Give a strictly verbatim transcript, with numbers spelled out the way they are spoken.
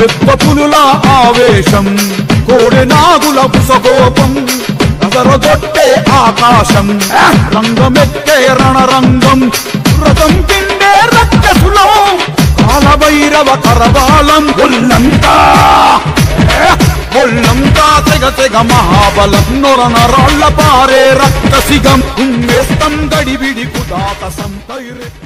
పులుల ఆవేశం కోడె నాగుల పుసగోపం అదరగొట్టే ఆకాశం రంగమెక్కే రణరంగం రథం పిండే రక్తసులం కాలభైరవ కరవాలం ఒళ్ళంతా ఒళ్ళంతా తెగ తెగ మహాబలం నొర నరాళ్ళ పారే రక్తసిగం ఉమ్మేస్తం గడిబిడి కుదాత సంతైరే